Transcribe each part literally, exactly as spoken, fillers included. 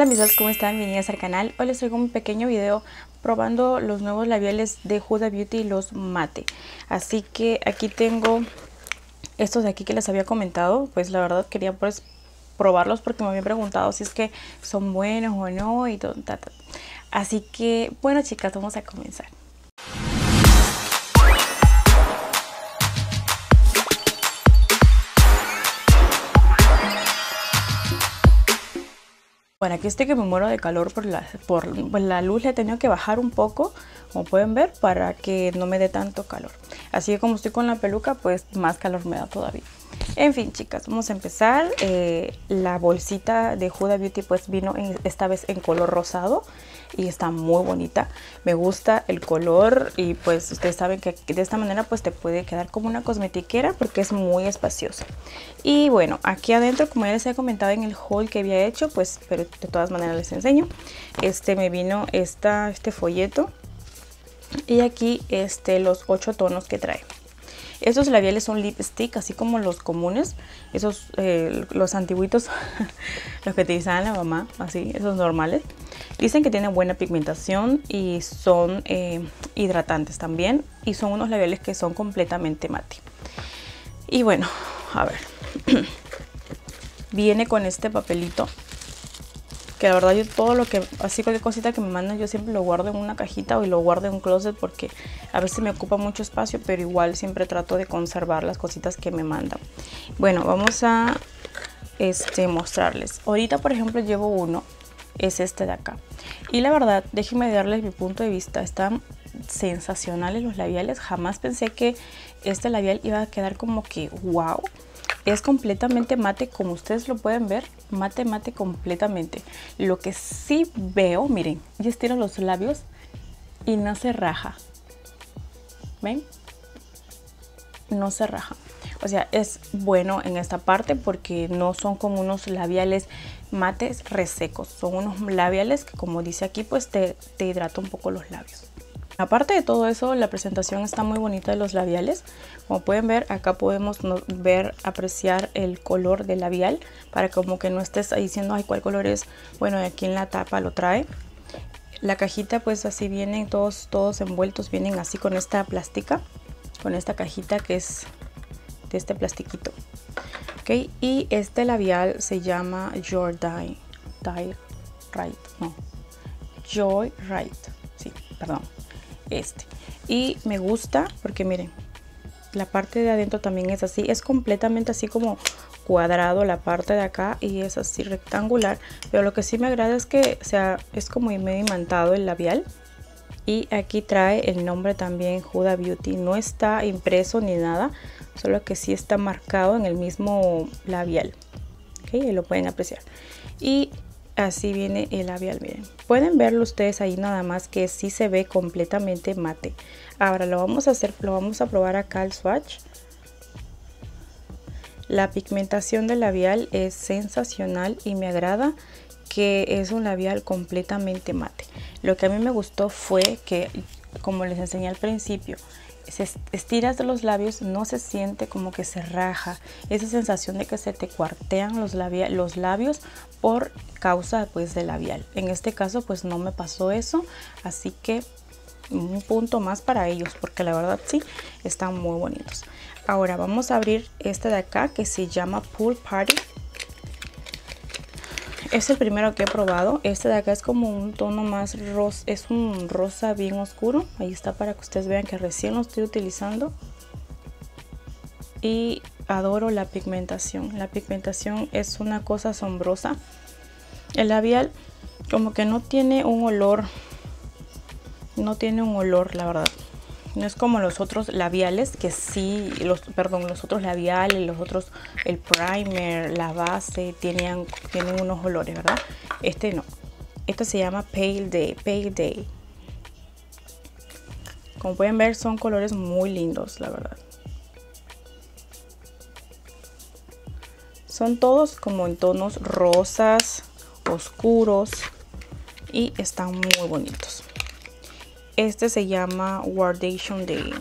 Hola amigos, ¿cómo están? Bienvenidos al canal. Hoy les traigo un pequeño video probando los nuevos labiales de Huda Beauty, los mate. Así que aquí tengo estos de aquí que les había comentado. Pues la verdad quería pues probarlos porque me habían preguntado si es que son buenos o no y todo. Ta, ta. Así que bueno chicas, vamos a comenzar. Bueno, aquí estoy que me muero de calor por la, por, por la luz. Le he tenido que bajar un poco, como pueden ver, para que no me dé tanto calor. Así que como estoy con la peluca, pues más calor me da todavía. En fin, chicas, vamos a empezar. Eh, la bolsita de Huda Beauty pues vino en, esta vez en color rosado y está muy bonita. Me gusta el color y pues ustedes saben que de esta manera pues te puede quedar como una cosmetiquera porque es muy espaciosa. Y bueno, aquí adentro, como ya les he comentado en el haul que había hecho, pues pero de todas maneras les enseño. Este me vino esta, este folleto y aquí este los ocho tonos que trae. Estos labiales son lipstick, así como los comunes, esos eh, los antiguitos, los que utilizaban la mamá, así, esos normales. Dicen que tienen buena pigmentación y son eh, hidratantes también, y son unos labiales que son completamente mate. Y bueno, a ver, viene con este papelito, que la verdad yo todo lo que, así cualquier cosita que me mandan yo siempre lo guardo en una cajita o lo guardo en un closet porque a veces me ocupa mucho espacio, pero igual siempre trato de conservar las cositas que me mandan. Bueno, vamos a este, mostrarles. Ahorita por ejemplo llevo uno, es este de acá. Y la verdad, déjenme darles mi punto de vista, están sensacionales los labiales. Jamás pensé que este labial iba a quedar como que wow. Es completamente mate, como ustedes lo pueden ver, mate, mate completamente. Lo que sí veo, miren, yo estiro los labios y no se raja. ¿Ven? No se raja. O sea, es bueno en esta parte porque no son como unos labiales mates resecos. Son unos labiales que, como dice aquí, pues te, te hidrata un poco los labios. Aparte de todo eso, la presentación está muy bonita de los labiales. Como pueden ver, acá podemos ver, apreciar el color del labial para como que no estés ahí diciendo, ay, ¿cuál color es? Bueno, aquí en la tapa lo trae. La cajita pues así vienen todos, todos envueltos, vienen así con esta plástica, con esta cajita que es de este plastiquito. Ok, y este labial se llama Joy Right, Right, no, Joy Right, sí, perdón. Este y me gusta porque miren, la parte de adentro también es así, es completamente así como cuadrado la parte de acá y es así rectangular, pero lo que sí me agrada es que o sea, es como medio imantado el labial. Y aquí trae el nombre también, Huda Beauty. No está impreso ni nada, solo que sí está marcado en el mismo labial. Ok, y lo pueden apreciar. Y así viene el labial, miren. Pueden verlo ustedes ahí nada más que sí se ve completamente mate. Ahora lo vamos a hacer, lo vamos a probar acá al swatch. La pigmentación del labial es sensacional y me agrada que es un labial completamente mate. Lo que a mí me gustó fue que, como les enseñé al principio, se estiras de los labios, no se siente como que se raja, esa sensación de que se te cuartean los, labia, los labios por causa pues del labial. En este caso pues no me pasó eso, así que un punto más para ellos porque la verdad sí están muy bonitos. Ahora vamos a abrir este de acá que se llama Pool Party. Es el primero que he probado. Este de acá es como un tono más rosa, es un rosa bien oscuro. Ahí está para que ustedes vean que recién lo estoy utilizando. Y adoro la pigmentación. La pigmentación es una cosa asombrosa. El labial como que no tiene un olor. No tiene un olor, la verdad. No es como los otros labiales que sí, los, perdón, los otros labiales, los otros, el primer, la base, tienen, tienen unos olores, ¿verdad? Este no. Este se llama Pale Day, Pale Day. Como pueden ver, son colores muy lindos, la verdad. Son todos como en tonos rosas, oscuros y están muy bonitos. Este se llama Wardation Day.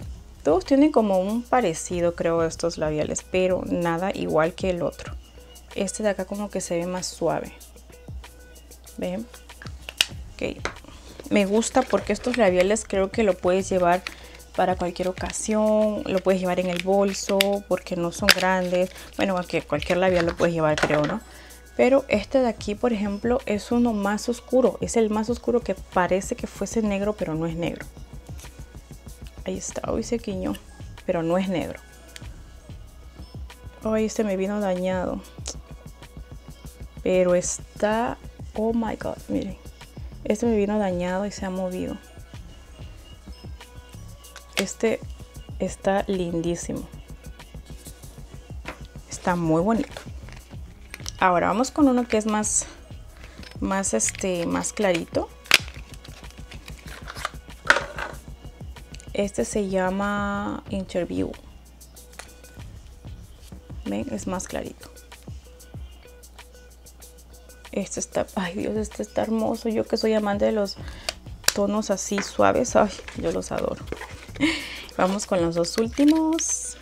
Todos tienen como un parecido, creo, estos labiales, pero nada igual que el otro. Este de acá como que se ve más suave. ¿Ven? Ok. Me gusta porque estos labiales creo que lo puedes llevar para cualquier ocasión. Lo puedes llevar en el bolso porque no son grandes. Bueno, cualquier, cualquier labial lo puedes llevar, creo, ¿no? Pero este de aquí, por ejemplo, es uno más oscuro. Es el más oscuro que parece que fuese negro, pero no es negro. Ahí está. Hoy se quiñó, pero no es negro. Hoy este me vino dañado. Pero está... Oh my god, miren. Este me vino dañado y se ha movido. Este está lindísimo. Está muy bonito. Ahora vamos con uno que es más, más, este, más clarito. Este se llama Interview. ¿Ven? Es más clarito. Este está, ay Dios, este está hermoso. Yo que soy amante de los tonos así suaves, ay, yo los adoro. Vamos con los dos últimos.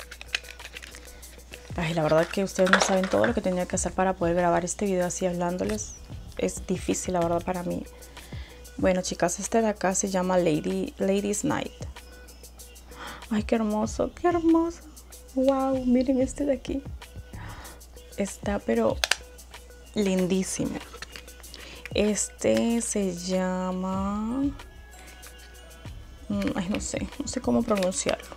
Ay, la verdad que ustedes no saben todo lo que tenía que hacer para poder grabar este video así hablándoles. Es difícil, la verdad, para mí. Bueno, chicas, este de acá se llama Lady, Ladies Night. Ay, qué hermoso, qué hermoso. Wow, miren este de aquí. Está, pero lindísimo. Este se llama... Ay, no sé, no sé cómo pronunciarlo.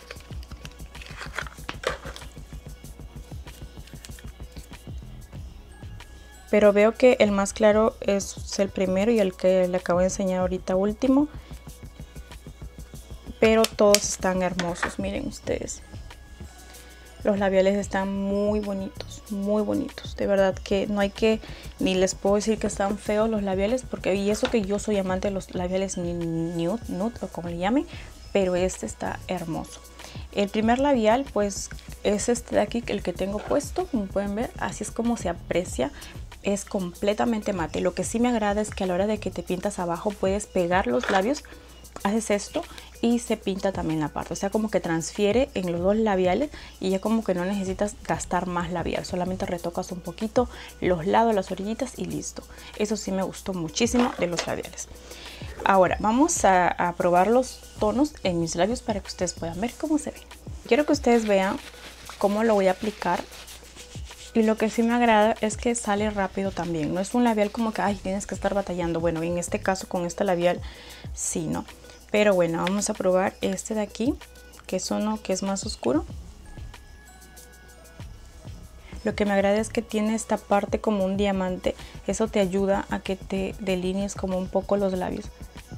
Pero veo que el más claro es el primero y el que le acabo de enseñar ahorita último. Pero todos están hermosos, miren ustedes. Los labiales están muy bonitos, muy bonitos. De verdad que no hay que, ni les puedo decir que están feos los labiales, porque y eso que yo soy amante de los labiales nude, nude o como le llamen, pero este está hermoso. El primer labial pues es este de aquí, el que tengo puesto, como pueden ver, así es como se aprecia. Es completamente mate. Lo que sí me agrada es que a la hora de que te pintas abajo puedes pegar los labios, haces esto y se pinta también la parte, o sea, como que transfiere en los dos labiales y ya como que no necesitas gastar más labial, solamente retocas un poquito los lados, las orillitas y listo. Eso sí me gustó muchísimo de los labiales. Ahora vamos a, a probar los tonos en mis labios para que ustedes puedan ver cómo se ven. Quiero que ustedes vean cómo lo voy a aplicar. Y lo que sí me agrada es que sale rápido también. No es un labial como que, ay, tienes que estar batallando. Bueno, en este caso con este labial sí, ¿no? Pero bueno, vamos a probar este de aquí, que es uno que es más oscuro. Lo que me agrada es que tiene esta parte como un diamante. Eso te ayuda a que te delinees como un poco los labios.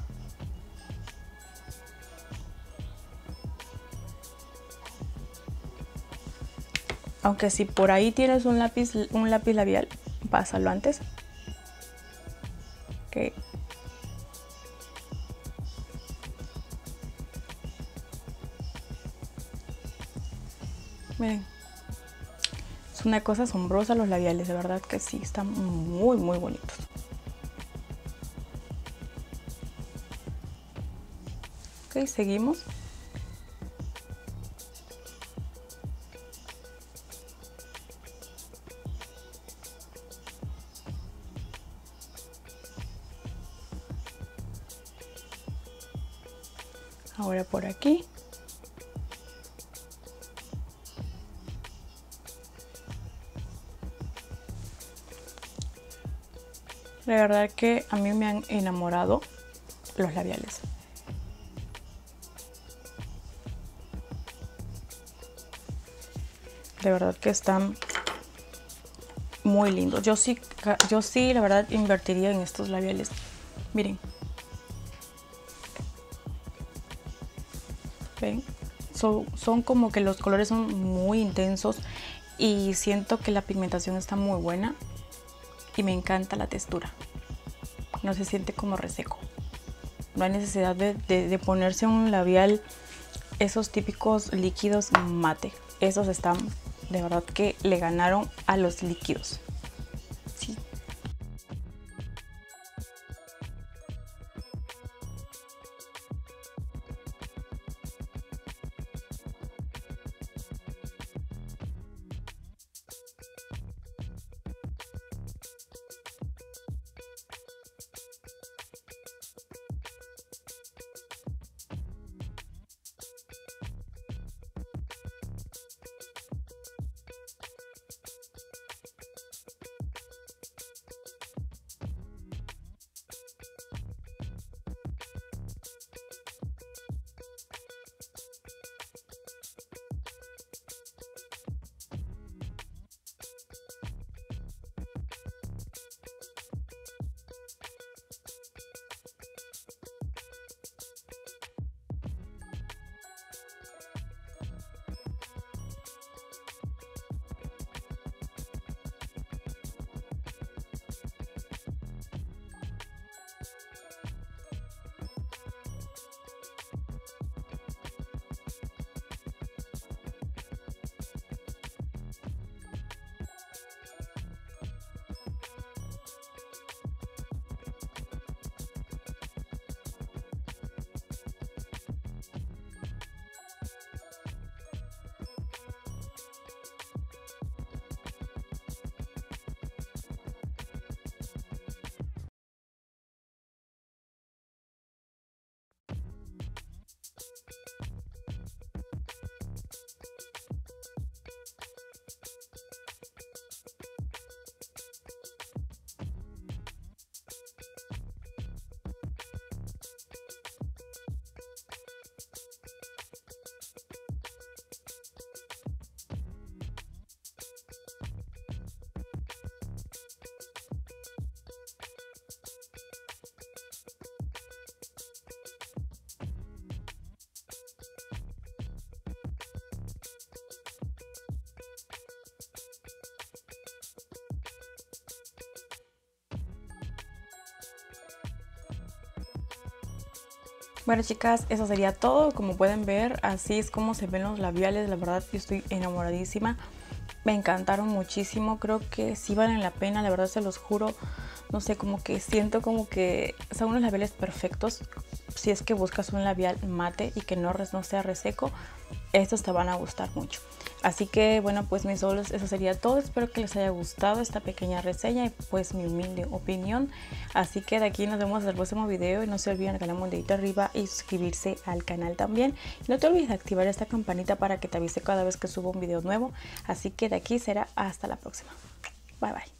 Aunque si por ahí tienes un lápiz, un lápiz labial, pásalo antes. Ok. Miren. Es una cosa asombrosa los labiales, de verdad que sí, están muy, muy bonitos. Ok, seguimos. Ahora por aquí. De verdad que a mí me han enamorado los labiales. De verdad que están muy lindos. Yo sí, yo sí, la verdad, invertiría en estos labiales. Miren. ¿Ven? Son, son como que los colores son muy intensos y siento que la pigmentación está muy buena y me encanta la textura. No se siente como reseco. No hay necesidad de, de, de ponerse un labial esos típicos líquidos mate. Esos están, de verdad que le ganaron a los líquidos. Sí. Bueno chicas, eso sería todo. Como pueden ver, así es como se ven los labiales. La verdad yo estoy enamoradísima. Me encantaron muchísimo, creo que sí valen la pena, la verdad se los juro. No sé, como que siento como que son unos labiales perfectos. Si es que buscas un labial mate y que no, no sea reseco, estos te van a gustar mucho. Así que bueno, pues mis solos, eso sería todo. Espero que les haya gustado esta pequeña reseña y pues mi humilde opinión. Así que de aquí nos vemos en el próximo video y no se olviden de darle un dedito arriba y suscribirse al canal también. Y no te olvides de activar esta campanita para que te avise cada vez que subo un video nuevo. Así que de aquí será hasta la próxima. Bye bye.